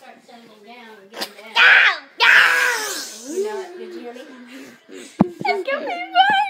start settling down and getting down. Go! Go! You know it. Did you hear me? It's gonna be fun.